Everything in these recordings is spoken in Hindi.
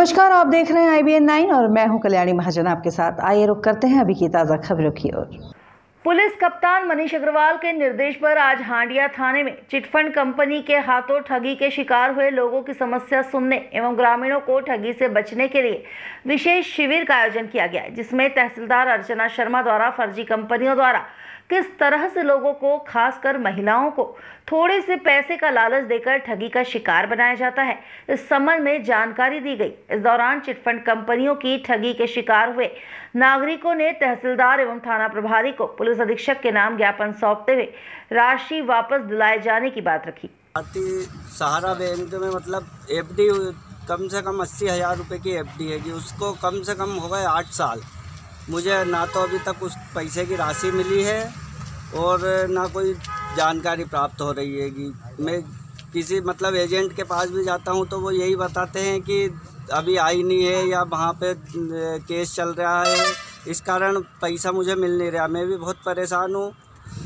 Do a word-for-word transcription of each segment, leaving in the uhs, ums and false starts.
नमस्कार, आप देख रहे हैं आई बी एन नाइन और मैं हूं कल्याणी महाजन आपके साथ। आइए रुक करते हैं अभी की ताज़ा खबरों की ओर। पुलिस कप्तान मनीष अग्रवाल के निर्देश पर आज हांडिया थाने में चिटफंड कंपनी के हाथों ठगी के शिकार हुए लोगों की समस्या सुनने एवं ग्रामीणों को ठगी से बचने के लिए विशेष शिविर का आयोजन किया गया, जिसमें तहसीलदार अर्चना शर्मा द्वारा फर्जी कंपनियों द्वारा किस तरह से लोगों को, खासकर महिलाओं को थोड़े से पैसे का लालच देकर ठगी का शिकार बनाया जाता है, इस संबंध में जानकारी दी गई। इस दौरान चिटफंड कंपनियों की ठगी के शिकार हुए नागरिकों ने तहसीलदार एवं थाना प्रभारी को पुलिस अधीक्षक के नाम ज्ञापन सौंपते हुए राशि वापस दिलाए जाने की बात रखी। सहारा बैंक में मतलब एफ डी कम से कम अस्सी हज़ार रुपये की एफ डी है कि उसको कम से कम हो गए आठ साल। मुझे ना तो अभी तक उस पैसे की राशि मिली है और ना कोई जानकारी प्राप्त हो रही है कि मैं किसी मतलब एजेंट के पास भी जाता हूं तो वो यही बताते हैं कि अभी आई नहीं है या वहां पे केस चल रहा है, इस कारण पैसा मुझे मिल नहीं रहा। मैं भी बहुत परेशान हूं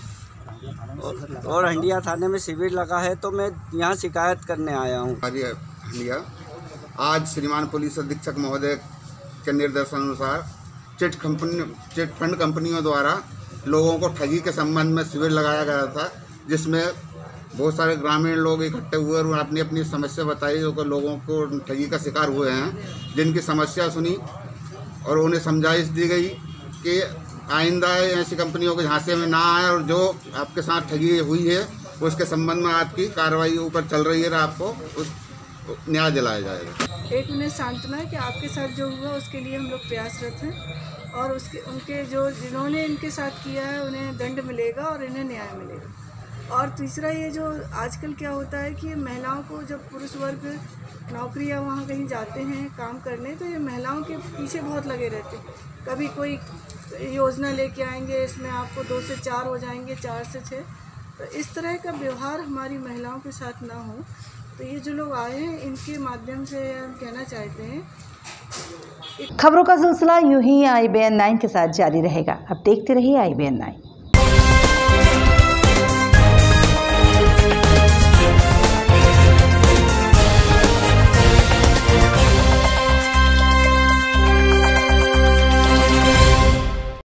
और, और हंडिया थाने में शिविर लगा है तो मैं यहां शिकायत करने आया हूं। हंडिया आज श्रीमान पुलिस अधीक्षक महोदय के निर्देशानुसार चिट कंपनी चिट फंड कंपनियों द्वारा लोगों को ठगी के संबंध में शिविर लगाया गया था, जिसमें बहुत सारे ग्रामीण लोग इकट्ठे हुए और अपनी अपनी समस्या बताई, जो लोगों को ठगी का शिकार हुए हैं, जिनकी समस्या सुनी और उन्हें समझाइश दी गई कि आइंदा ऐसी कंपनियों के झांसे में ना आए और जो आपके साथ ठगी हुई है उसके संबंध में आपकी कार्रवाई ऊपर चल रही है, आपको उस न्याय दिलाया जाएगा। एक उन्हें सांत्वना है कि आपके साथ जो हुआ उसके लिए हम लोग प्रयासरत हैं और उसके उनके जो जिन्होंने इनके साथ किया है उन्हें दंड मिलेगा और इन्हें न्याय मिलेगा। और तीसरा, ये जो आजकल क्या होता है कि महिलाओं को जब पुरुष वर्ग नौकरी या वहाँ कहीं जाते हैं काम करने, तो ये महिलाओं के पीछे बहुत लगे रहते हैं। कभी कोई योजना लेके आएंगे, इसमें आपको दो से चार हो जाएंगे, चार से छः। तो इस तरह का व्यवहार हमारी महिलाओं के साथ ना हो, तो ये जो लोग आए हैं इनके माध्यम से हम कहना चाहते हैं। खबरों का सिलसिला यूं ही आई बी एन नाइन के साथ जारी रहेगा। अब देखते रहिए आई बी एन नाइन।